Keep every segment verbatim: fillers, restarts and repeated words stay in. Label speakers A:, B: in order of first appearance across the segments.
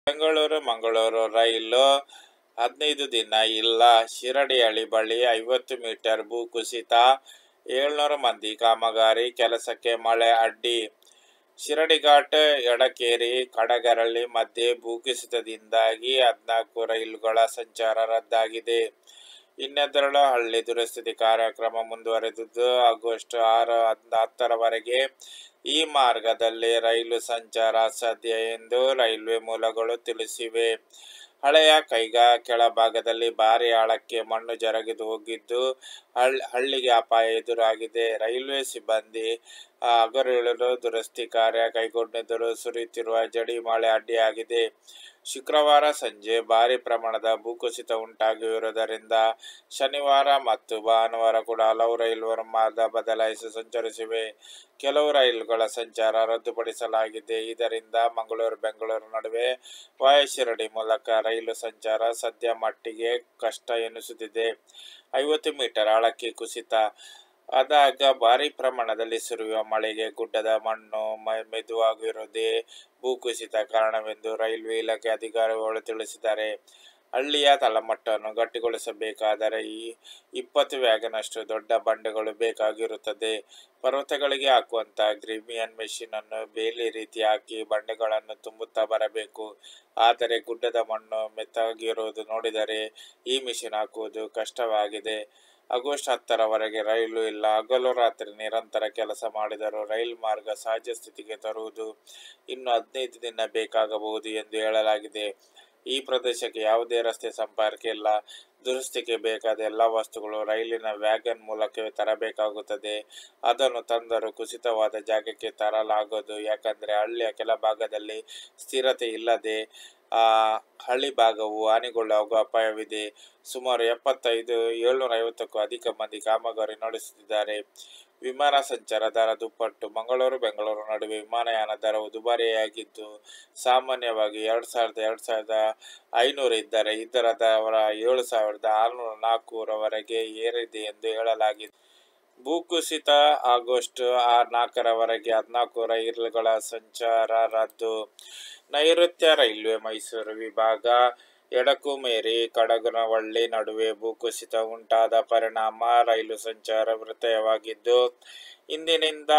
A: ಬೆಂಗಳೂರು ಮಂಗಳೂರು ರೈಲು ಹದಿನೈದು ದಿನ ಇಲ್ಲ. ಶಿರಡಿಹಳ್ಳಿ ಬಳಿ ಐವತ್ತು ಮೀಟರ್ ಭೂಕುಸಿತ, ಏಳ್ನೂರು ಮಂದಿ ಕಾಮಗಾರಿ ಕೆಲಸಕ್ಕೆ ಮಳೆ ಅಡ್ಡಿ. ಶಿರಡಿಘಾಟ್ ಎಡಕೇರಿ ಕಡಗರಳ್ಳಿ ಮಧ್ಯೆ ಭೂಕುಸಿತದಿಂದಾಗಿ ಹದಿನಾಲ್ಕು ರೈಲುಗಳ ಸಂಚಾರ ರದ್ದಾಗಿದೆ. ಇನ್ನೆರಡು ಹಳ್ಳಿ ದುರಸ್ತಿ ಕಾರ್ಯಕ್ರಮ ಮುಂದುವರೆದಿದ್ದು, ಆಗಸ್ಟ್ ಆರು ಹತ್ತರವರೆಗೆ ಈ ಮಾರ್ಗದಲ್ಲಿ ರೈಲು ಸಂಚಾರ ಅಸಾಧ್ಯ ಎಂದು ರೈಲ್ವೆ ಮೂಲಗಳು ತಿಳಿಸಿವೆ. ಹಳೆಯ ಕೈಗಾ ಕೆಳಭಾಗದಲ್ಲಿ ಭಾರೀ ಆಳಕ್ಕೆ ಮಣ್ಣು ಜರಗಿದು ಹೋಗಿದ್ದು, ಹಳ್ಳಿಗೆ ಅಪಾಯ ಎದುರಾಗಿದೆ. ರೈಲ್ವೆ ಸಿಬ್ಬಂದಿ ಹಗಲಿರುಳು ದುರಸ್ತಿ ಕಾರ್ಯ ಕೈಗೊಂಡಿದ್ದರೂ ಸುರಿಯುತ್ತಿರುವ ಜಡಿ ಮಳೆ ಅಡ್ಡಿಯಾಗಿದೆ. ಶುಕ್ರವಾರ ಸಂಜೆ ಭಾರೀ ಪ್ರಮಾಣದ ಭೂಕುಸಿತ ಉಂಟಾಗಿರುವುದರಿಂದ ಶನಿವಾರ ಮತ್ತು ಭಾನುವಾರ ಕೂಡ ಹಲವು ರೈಲುಗಳು ಮಾರ್ಗ ಬದಲಾಯಿಸಿ ಸಂಚರಿಸಿವೆ. ಕೆಲವು ರೈಲುಗಳ ಸಂಚಾರ ರದ್ದುಪಡಿಸಲಾಗಿದೆ. ಇದರಿಂದ ಮಂಗಳೂರು ಬೆಂಗಳೂರು ನಡುವೆ ವಯಾ ಶಿರಡಿ ಮೂಲಕ ರೈಲು ಸಂಚಾರ ಸದ್ಯ ಮಟ್ಟಿಗೆ ಕಷ್ಟ ಎನಿಸುತ್ತಿದೆ. ಐವತ್ತು ಮೀಟರ್ ಆಳಕ್ಕೆ ಕುಸಿತ ಆದಾಗ ಭಾರೀ ಪ್ರಮಾಣದಲ್ಲಿ ಸುರಿಯುವ ಮಳೆಗೆ ಗುಡ್ಡದ ಮಣ್ಣು ಮೆದುವಾಗಿರುವುದೇ ಭೂಕುಸಿತ ಕಾರಣವೆಂದು ರೈಲ್ವೆ ಇಲಾಖೆ ಅಧಿಕಾರಿಗಳು ತಿಳಿಸಿದ್ದಾರೆ. ಹಳ್ಳಿಯ ತಳಮಟ್ಟವನ್ನು ಗಟ್ಟಿಗೊಳಿಸಬೇಕಾದರೆ ಈ ಇಪ್ಪತ್ತು ವ್ಯಾಗನಷ್ಟು ದೊಡ್ಡ ಬಂಡೆಗಳು ಬೇಕಾಗಿರುತ್ತದೆ. ಪರ್ವತಗಳಿಗೆ ಹಾಕುವಂತಹ ಗ್ರೀಮಿಯನ್ ಮೆಷಿನ್ ಅನ್ನು ಬೇಲಿ ರೀತಿ ಹಾಕಿ ಬಂಡೆಗಳನ್ನು ತುಂಬುತ್ತಾ ಬರಬೇಕು. ಆದರೆ ಗುಡ್ಡದ ಮಣ್ಣು ಮೆತ್ತಗಿರುವುದು ನೋಡಿದರೆ ಈ ಮೆಷಿನ್ ಹಾಕುವುದು ಕಷ್ಟವಾಗಿದೆ. ಆಗಸ್ಟ್ ಹತ್ತರವರೆಗೆ ರೈಲು ಇಲ್ಲ. ಹಗಲು ರಾತ್ರಿ ನಿರಂತರ ಕೆಲಸ ಮಾಡಿದರೂ ರೈಲು ಮಾರ್ಗ ಸಹಜ ಸ್ಥಿತಿಗೆ ತರುವುದು ಇನ್ನು ಹದಿನೈದು ದಿನ ಬೇಕಾಗಬಹುದು ಎಂದು ಹೇಳಲಾಗಿದೆ. ಈ ಪ್ರದೇಶಕ್ಕೆ ಯಾವುದೇ ರಸ್ತೆ ಸಂಪರ್ಕ ಇಲ್ಲ. ದುರಸ್ತಿಗೆ ಬೇಕಾದ ಎಲ್ಲ ವಸ್ತುಗಳು ರೈಲಿನ ವ್ಯಾಗನ್ ಮೂಲಕವೇ ತರಬೇಕಾಗುತ್ತದೆ. ಅದನ್ನು ತಂದರೂ ಕುಸಿತವಾದ ಜಾಗಕ್ಕೆ ತರಲಾಗದು. ಯಾಕಂದರೆ ಹಳ್ಳಿಯ ಕೆಲ ಭಾಗದಲ್ಲಿ ಸ್ಥಿರತೆ ಇಲ್ಲದೆ ಆ ಹಳ್ಳಿ ಭಾಗವು ಹಾನಿಗೊಳ್ಳುವ ಅಪಾಯವಿದೆ. ಸುಮಾರು ಎಪ್ಪತ್ತೈದು ಏಳ್ನೂರ ಐವತ್ತಕ್ಕೂ ಅಧಿಕ ಮಂದಿ ಕಾಮಗಾರಿ ನಡೆಸುತ್ತಿದ್ದಾರೆ. ವಿಮಾನ ಸಂಚಾರ ದರ ದುಪ್ಪಟ್ಟು. ಮಂಗಳೂರು ಬೆಂಗಳೂರು ನಡುವೆ ವಿಮಾನಯಾನ ದರವು ದುಬಾರಿಯಾಗಿದ್ದು, ಸಾಮಾನ್ಯವಾಗಿ ಎರಡು ಸಾವಿರದ ಎರಡು ಸಾವಿರದ ಐನೂರು ಇದ್ದರೆ ಇದರ ದರ ಏಳು ಸಾವಿರದ ಆರುನೂರ ನಾಲ್ಕುರವರೆಗೆ ಏರಿದೆ ಎಂದು ಹೇಳಲಾಗಿದೆ. ಭೂಕುಸಿತ ಆಗಸ್ಟ್ ನಾಲ್ಕರವರೆಗೆ ಹದಿನಾಲ್ಕು ರೈಲುಗಳ ಸಂಚಾರ ರದ್ದು. ನೈಋತ್ಯ ರೈಲ್ವೆ ಮೈಸೂರು ವಿಭಾಗ ಎಡಕುಮೇರಿ ಕಡಗನವಳ್ಳಿ ನಡುವೆ ಭೂಕುಸಿತ ಉಂಟಾದ ಪರಿಣಾಮ ರೈಲು ಸಂಚಾರ ವ್ಯತ್ಯಯವಾಗಿದ್ದು, ಇಂದಿನಿಂದ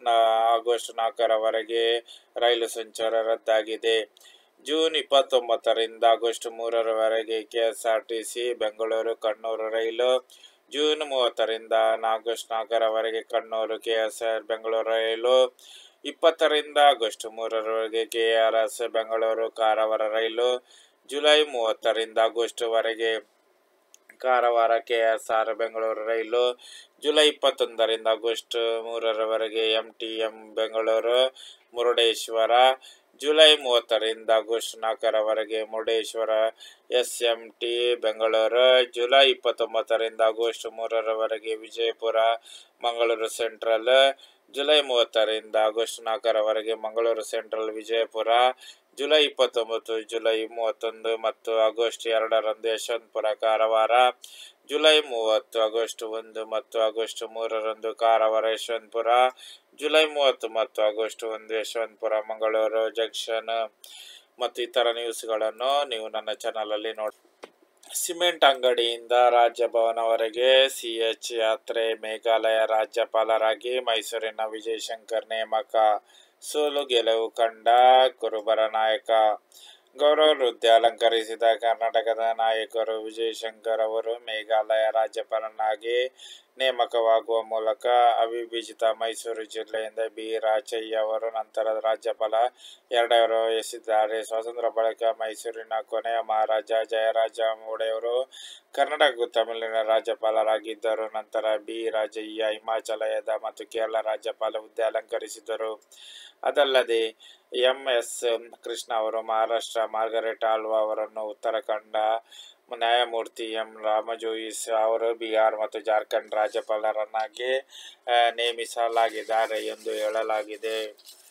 A: ಆಗಸ್ಟ್ ನಾಲ್ಕರವರೆಗೆ ರೈಲು ಸಂಚಾರ ರದ್ದಾಗಿದೆ. ಜೂನ್ ಇಪ್ಪತ್ತೊಂಬತ್ತರಿಂದ ಆಗಸ್ಟ್ ಮೂರರವರೆಗೆ ಕೆಎಸ್ಆರ್ಟಿಸಿ ಬೆಂಗಳೂರು ಕಣ್ಣೂರು ರೈಲು, ಜೂನ್ ಮೂವತ್ತರಿಂದ ಆಗಸ್ಟ್ ನಾಲ್ಕರವರೆಗೆ ಕಣ್ಣೂರು ಕೆಎಸ್ಆರ್ ಬೆಂಗಳೂರು ರೈಲು, ಇಪ್ಪತ್ತರಿಂದ ಆಗಸ್ಟ್ ಮೂರರವರೆಗೆ ಕೆಆರ್ಎಸ್ ಬೆಂಗಳೂರು ಕಾರವಾರ ರೈಲು, ಜುಲೈ ಮೂವತ್ತರಿಂದ ಆಗಸ್ಟ್ ವರೆಗೆ ಕಾರವಾರ ಕೆಎಸ್ಆರ್ ಬೆಂಗಳೂರು ರೈಲು, ಜುಲೈ ಇಪ್ಪತ್ತೊಂದರಿಂದ ಆಗಸ್ಟ್ ಮೂರರವರೆಗೆ ಎಂಟಿಎಂ ಬೆಂಗಳೂರು ಮುರುಡೇಶ್ವರ, ಜುಲೈ ಮೂವತ್ತರಿಂದ ಆಗಸ್ಟ್ ನಾಲ್ಕರವರೆಗೆ ಮುರುಡೇಶ್ವರ ಎಸ್ಎಂಟಿ ಬೆಂಗಳೂರು, ಜುಲೈ ಇಪ್ಪತ್ತೊಂಬತ್ತರಿಂದ ಆಗಸ್ಟ್ ಮೂರರವರೆಗೆ ವಿಜಯಪುರ ಮಂಗಳೂರು ಸೆಂಟ್ರಲ್, ಜುಲೈ ಮೂವತ್ತರಿಂದ ಆಗಸ್ಟ್ ನಾಲ್ಕರವರೆಗೆ ಮಂಗಳೂರು ಸೆಂಟ್ರಲ್ ವಿಜಯಪುರ, ಜುಲೈ ಇಪ್ಪತ್ತೊಂಬತ್ತು ಜುಲೈ ಮೂವತ್ತೊಂದು ಮತ್ತು ಆಗಸ್ಟ್ ಎರಡರಂದು ಯಶವಂತಪುರ ಕಾರವಾರ, ಜುಲೈ ಮೂವತ್ತು ಆಗಸ್ಟ್ ಒಂದು ಮತ್ತು ಆಗಸ್ಟ್ ಮೂರರಂದು ಕಾರವಾರ ಯಶವಂತಪುರ, ಜುಲೈ ಮೂವತ್ತು ಮತ್ತು ಆಗಸ್ಟ್ ಒಂದು ಯಶವಂತಪುರ ಮಂಗಳೂರು ಜಂಕ್ಷನ್. ಮತ್ತು ಇತರ ನ್ಯೂಸ್ಗಳನ್ನು ನೀವು ನನ್ನ ಚಾನಲಲ್ಲಿ ನೋಡಿ. ಸಿಮೆಂಟ್ ಅಂಗಡಿಯಿಂದ ರಾಜಭವನವರೆಗೆ ಸಿಎಚ್ ಯಾತ್ರೆ. ಮೇಘಾಲಯ ರಾಜ್ಯಪಾಲರಾಗಿ ಮೈಸೂರಿನ ವಿಜಯಶಂಕರ್ ನೇಮಕ. ಸೋಲು ಗೆಲುವು ಕಂಡ ಕುರುಬರ ನಾಯಕ. ಗೌರವ ವೃದ್ಧಿ ಅಲಂಕರಿಸಿದ ಕರ್ನಾಟಕದ ನಾಯಕರು ವಿಜಯಶಂಕರ್ ಅವರು ಮೇಘಾಲಯ ರಾಜ್ಯಪಾಲನಾಗಿ ನೇಮಕವಾಗುವ ಮೂಲಕ ಅವಿಭಜಿತ ಮೈಸೂರು ಜಿಲ್ಲೆಯಿಂದ ಬಿ ರಾಚಯ್ಯ ಅವರು ನಂತರ ರಾಜ್ಯಪಾಲ ಎರಡವರು ವಹಿಸಿದ್ದಾರೆ. ಸ್ವಾತಂತ್ರ್ಯ ಬಳಿಕ ಮೈಸೂರಿನ ಕೊನೆಯ ಮಹಾರಾಜ ಜಯರಾಜ ಒಡೆಯರು ಕರ್ನಾಟಕ ತಮಿಳಿನ ರಾಜ್ಯಪಾಲರಾಗಿದ್ದರು. ನಂತರ ಬಿ ರಾಜಯ್ಯ ಹಿಮಾಚಲದ ಮತ್ತು ಕೇರಳ ರಾಜ್ಯಪಾಲ ಹುದ್ದೆ ಅಲಂಕರಿಸಿದರು. ಅದಲ್ಲದೆ ಎಂ ಎಸ್ ಕೃಷ್ಣ ಅವರು ಮಹಾರಾಷ್ಟ್ರ, ಮಾರ್ಗರೆಟ್ ಆಳ್ವಾ ಅವರನ್ನು ಉತ್ತರಾಖಂಡ, ನ್ಯಾಯಮೂರ್ತಿ ಎಂ ರಾಮಜೋಯಿಸ್ ಅವರು ಬಿಹಾರ ಮತ್ತು ಜಾರ್ಖಂಡ್ ರಾಜ್ಯಪಾಲರನ್ನಾಗಿ ನೇಮಿಸಲಾಗಿದ್ದಾರೆ ಎಂದು ಹೇಳಲಾಗಿದೆ.